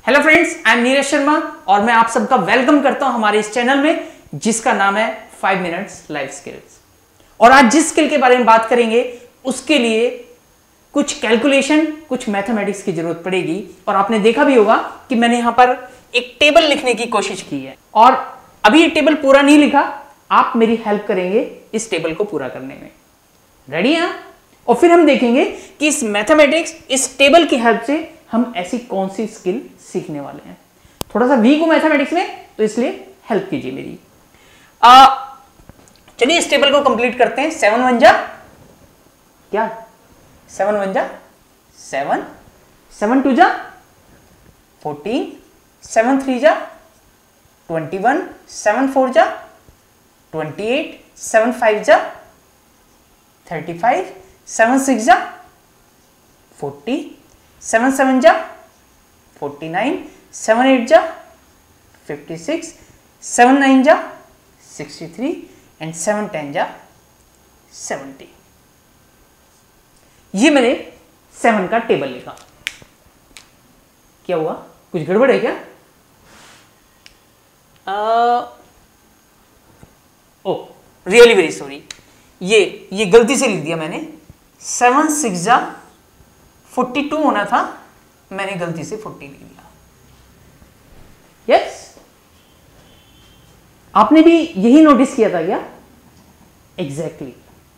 Hello friends, I am Neeraj Sharma और मैं आप सबका वेलकम करता हूं हमारे इस चैनल में जिसका नाम है 5 मिनट्स लाइफ स्किल्स। और आज जिस स्किल के बारे में बात करेंगे उसके लिए कुछ कैलकुलेशन, कुछ मैथमेटिक्स की जरूरत पड़ेगी। और आपने देखा भी होगा कि मैंने यहां पर एक टेबल लिखने की कोशिश की है और अभी ये टेबल पूरा नहीं लिखा, आप मेरी हेल्प करेंगे इस टेबल को पूरा करने में। रेडी हैं? और फिर हम देखेंगे कि इस मैथमेटिक्स, इस टेबल की हेल्प से हम ऐसी कौन सी स्किल सीखने वाले हैं। थोड़ा सा वीक हूं मैथमेटिक्स में, तो इसलिए हेल्प कीजिए मेरी। चलिए इस टेबल को कंप्लीट करते हैं। 7 1 जा क्या 7 1 जा 7, 7 2 जा 14, 7 3 जा 21, 7 4 जा 28, 7 5 जा 35, 7 6 जा 40, 7 7 जा 49, 7 8 जा 56, 7 9 जा 63 एंड 7 10 जा 70। ये मैंने 7 का टेबल लिखा। क्या हुआ? कुछ गड़बड़ है क्या? ओ रियली वेरी सॉरी, ये गलती से लिख दिया मैंने। 7 6 जा 42 होना था, मैंने गलती से 40 लिख दिया। यस, आपने भी यही नोटिस किया था क्या? एग्जैक्टली।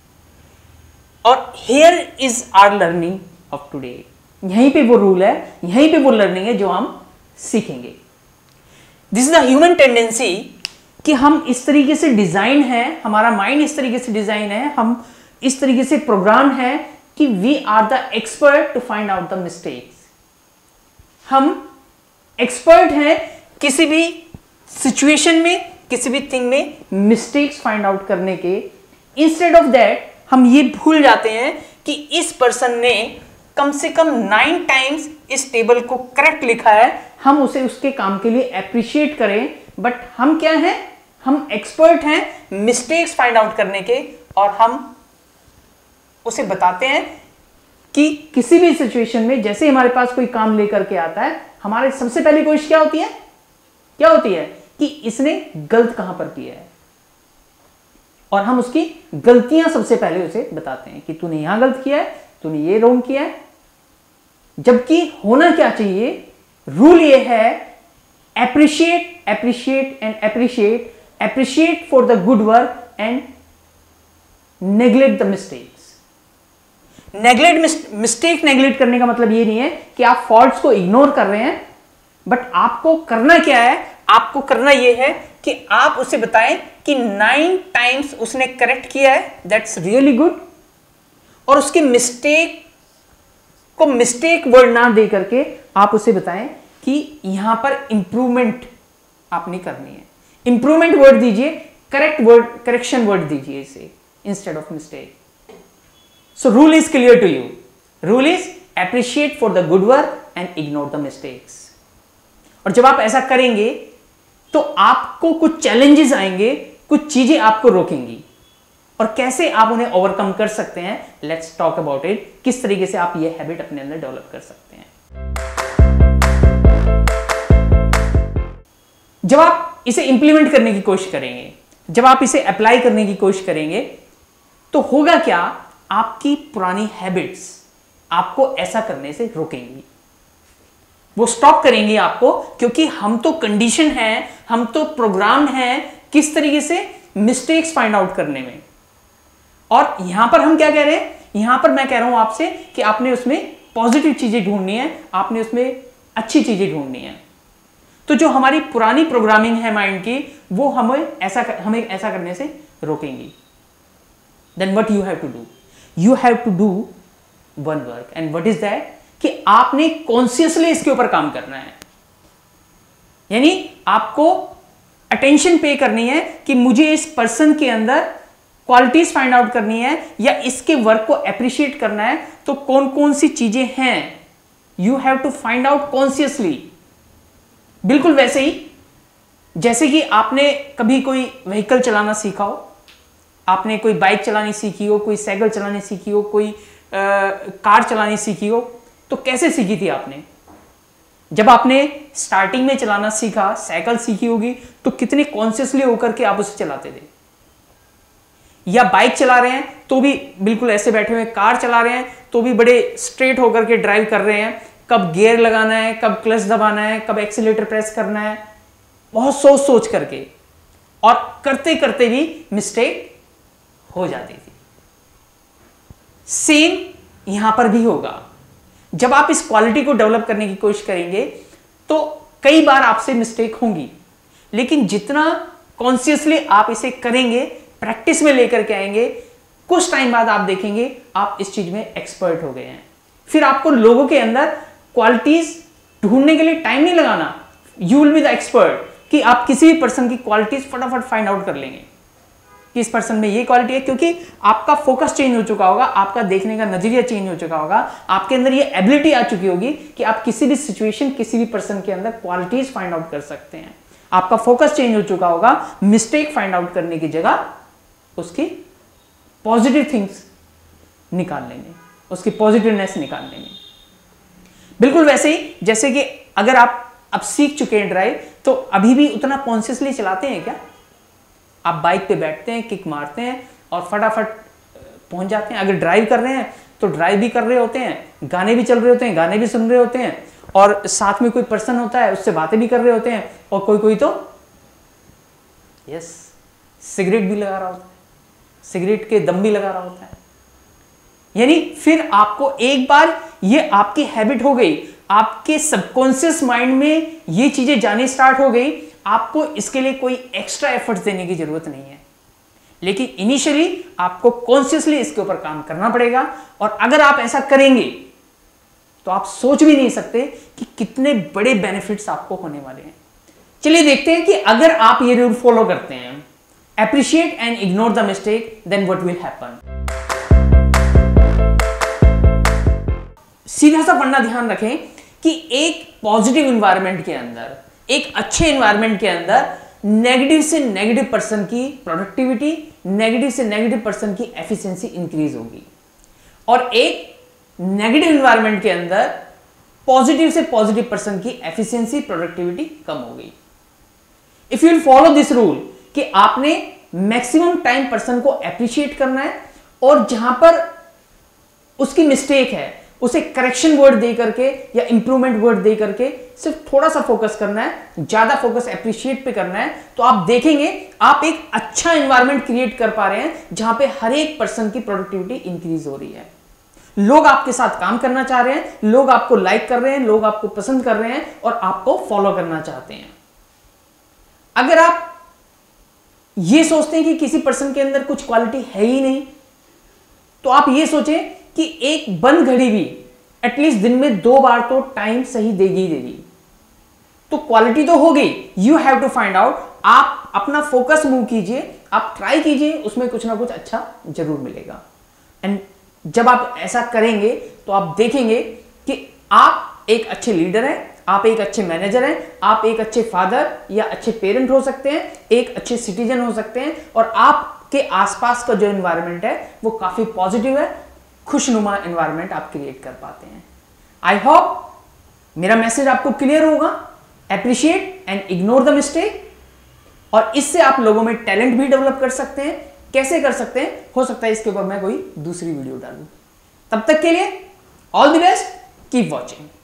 और here is our learning of today. यहीं पे वो रूल है, यहीं पे वो लर्निंग है जो हम सीखेंगे। This is the human tendency कि हम इस तरीके से डिजाइन है, हमारा माइंड इस तरीके से डिजाइन है, हम इस तरीके से प्रोग्राम है कि we are the expert to find out the mistakes. हम एक्सपर्ट हैं किसी भी सिचुएशन में, किसी भी थिंग में मिस्टेक्स फाइंड आउट करने के। इंस्टेड ऑफ दैट हम ये भूल जाते हैं कि इस पर्सन ने कम से कम 9 टाइम्स इस टेबल को करेक्ट लिखा है, हम उसे उसके काम के लिए अप्रिशिएट करें। बट हम क्या हैं? हम एक्सपर्ट हैं मिस्टेक्स फाइंड आउट करने के, और हम उसे बताते हैं कि किसी भी सिचुएशन में जैसे हमारे पास कोई काम लेकर के आता है, हमारे सबसे पहली कोशिश क्या होती है? क्या होती है कि इसने गलत कहां पर किया है, और हम उसकी गलतियां सबसे पहले उसे बताते हैं कि तूने यहां गलत किया है, तूने ये रॉन्ग किया है। जबकि होना क्या चाहिए? रूल ये है appreciate, appreciate and appreciate, appreciate for the good work and neglect the mistakes. Mistake neglect करने का मतलब ये नहीं है कि आप फॉल्ट्स को इग्नोर कर रहे हैं, बट आपको करना क्या है? आपको करना यह है कि आप उसे बताएं कि 9 टाइम्स उसने करेक्ट किया है, दैट्स रियली गुड। और उसके मिस्टेक को मिस्टेक वर्ड ना दे करके आप उसे बताएं कि यहां पर इंप्रूवमेंट आपने करनी है। इंप्रूवमेंट वर्ड दीजिए, करेक्ट वर्ड, करेक्शन वर्ड दीजिए इसे instead of mistake. So rule is clear to you. Rule is appreciate for the good work and ignore the mistakes. और जब आप ऐसा करेंगे तो आपको कुछ चैलेंजेस आएंगे, कुछ चीजें आपको रोकेंगी, और कैसे आप उन्हें ओवरकम कर सकते हैं, लेट्स टॉक अबाउट इट। किस तरीके से आप ये हैबिट अपने अंदर डेवलप कर सकते हैं। जब आप इसे इंप्लीमेंट करने की कोशिश करेंगे, जब आप इसे अप्लाई करने की कोशिश करेंगे, तो होगा क्या? आपकी पुरानी हैबिट्स आपको ऐसा करने से रोकेंगी, वो स्टॉप करेंगे आपको, क्योंकि हम तो कंडीशन हैं, हम तो प्रोग्राम हैं किस तरीके से मिस्टेक्स फाइंड आउट करने में। और यहां पर हम क्या कह रहे हैं? यहां पर मैं कह रहा हूं आपसे कि आपने उसमें पॉजिटिव चीजें ढूंढनी है, आपने उसमें अच्छी चीजें ढूंढनी है। तो जो हमारी पुरानी प्रोग्रामिंग है माइंड की, वो हमें ऐसा करने से रोकेंगी। Then what you have to do? You have to do one work, and what is that? कि आपने कॉन्शियसली इसके ऊपर काम करना है। यानी आपको अटेंशन पे करनी है कि मुझे इस पर्सन के अंदर क्वालिटीज फाइंड आउट करनी है, या इसके वर्क को अप्रिशिएट करना है। तो कौन कौन सी चीजें हैं, you have to find out consciously. बिल्कुल वैसे ही जैसे कि आपने कभी कोई व्हीकल चलाना सीखा हो, आपने कोई बाइक चलानी सीखी हो, कोई साइकिल चलानी सीखी हो, कोई कार चलानी सीखी हो, तो कैसे सीखी थी आपने? जब आपने स्टार्टिंग में चलाना सीखा, साइकिल सीखी होगी, तो कितने कॉन्शियसली होकर के आप उसे चलाते थे। या बाइक चला रहे हैं तो भी बिल्कुल ऐसे बैठे हुए, कार चला रहे हैं तो भी बड़े स्ट्रेट होकर के ड्राइव कर रहे हैं, कब गियर लगाना है, कब क्लच दबाना है, कब एक्सीलेटर प्रेस करना है, बहुत सोच सोच करके, और करते करते भी मिस्टेक हो जाती थी। सेम यहां पर भी होगा। जब आप इस क्वालिटी को डेवलप करने की कोशिश करेंगे तो कई बार आपसे मिस्टेक होंगी, लेकिन जितना कॉन्शियसली आप इसे करेंगे, प्रैक्टिस में लेकर के आएंगे, कुछ टाइम बाद आप देखेंगे आप इस चीज में एक्सपर्ट हो गए हैं। फिर आपको लोगों के अंदर क्वालिटीज ढूंढने के लिए टाइम नहीं लगाना, you will be the expert, कि आप किसी भी पर्सन की क्वालिटीज फटाफट फाइंड आउट कर लेंगे कि इस पर्सन में ये क्वालिटी है, क्योंकि आपका फोकस चेंज हो चुका होगा, आपका देखने का नजरिया चेंज हो चुका होगा, आपके अंदर ये एबिलिटी आ चुकी होगी कि आप किसी भी सिचुएशन, किसी भी पर्सन के अंदर क्वालिटीज फाइंड आउट कर सकते हैं। आपका फोकस चेंज हो चुका होगा मिस्टेक फाइंड आउट करने की जगह उसकी पॉजिटिव थिंग्स निकालने में, उसकी पॉजिटिवनेस निकालने में। बिल्कुल वैसे ही जैसे कि अगर आप अब सीख चुके हैं ड्राइव, तो अभी भी उतना कॉन्शियसली चलाते हैं क्या? आप बाइक पे बैठते हैं, किक मारते हैं और फटाफट पहुंच जाते हैं। अगर ड्राइव कर रहे हैं तो ड्राइव भी कर रहे होते हैं, गाने भी चल रहे होते हैं, गाने भी सुन रहे होते हैं, और साथ में कोई पर्सन होता है उससे बातें भी कर रहे होते हैं, और कोई कोई तो यस सिगरेट भी लगा रहा होता है, सिगरेट के दम भी लगा रहा होता है। यानी फिर आपको एक बार ये आपकी हैबिट हो गई, आपके सबकॉन्शियस माइंड में ये चीजें जाने स्टार्ट हो गई, आपको इसके लिए कोई एक्स्ट्रा एफर्ट्स देने की जरूरत नहीं है। लेकिन इनिशियली आपको कॉन्शियसली इसके ऊपर काम करना पड़ेगा, और अगर आप ऐसा करेंगे तो आप सोच भी नहीं सकते कि कितने बड़े बेनिफिट्स आपको होने वाले हैं। चलिए देखते हैं कि अगर आप ये रूल फॉलो करते हैं, appreciate and ignore the mistake, then what will happen. सीधा सा पढ़ना ध्यान रखें कि एक पॉजिटिव एनवायरनमेंट के अंदर, एक अच्छे एनवायरनमेंट के अंदर नेगेटिव से नेगेटिव पर्सन की प्रोडक्टिविटी, नेगेटिव से नेगेटिव पर्सन की एफिशिएंसी इंक्रीज होगी, और एक नेगेटिव एनवायरनमेंट के अंदर पॉजिटिव से पॉजिटिव पर्सन की एफिशिएंसी, प्रोडक्टिविटी कम होगी। If you will follow this rule कि आपने मैक्सिमम टाइम पर्सन को एप्रिशिएट करना है, और जहां पर उसकी मिस्टेक है उसे करेक्शन वर्ड दे करके या इंप्रूवमेंट वर्ड दे करके सिर्फ थोड़ा सा फोकस करना है, ज्यादा फोकस एप्रिशिएट पे करना है, तो आप देखेंगे आप एक अच्छा एनवायरनमेंट क्रिएट कर पा रहे हैं जहां पे हर एक पर्सन की प्रोडक्टिविटी इंक्रीज हो रही है। लोग आपके साथ काम करना चाह रहे हैं, लोग आपको लाइक कर रहे हैं, लोग आपको पसंद कर रहे हैं और आपको फॉलो करना चाहते हैं। अगर आप ये सोचते हैं कि किसी पर्सन के अंदर कुछ क्वालिटी है ही नहीं, तो आप ये सोचें कि एक बंद घड़ी भी एटलीस्ट दिन में 2 बार तो टाइम सही देगी ही देगी, तो क्वालिटी तो हो गई। You have to find out, आप अपना फोकस मूव कीजिए, आप ट्राई कीजिए, उसमें कुछ ना कुछ अच्छा जरूर मिलेगा। एंड जब आप ऐसा करेंगे तो आप देखेंगे कि आप एक अच्छे लीडर हैं, आप एक अच्छे मैनेजर हैं, आप एक अच्छे फादर या अच्छे पेरेंट हो सकते हैं, एक अच्छे सिटीजन हो सकते हैं, और आपके आसपास का जो एनवायरनमेंट है वो काफी पॉजिटिव है, खुशनुमा एनवायरनमेंट आप क्रिएट कर पाते हैं। आई होप मेरा मैसेज आपको क्लियर होगा। Appreciate and ignore the mistake, और इससे आप लोगों में टैलेंट भी डेवलप कर सकते हैं। कैसे कर सकते हैं, हो सकता है इसके ऊपर मैं कोई दूसरी वीडियो डालूं। तब तक के लिए all the best, keep watching.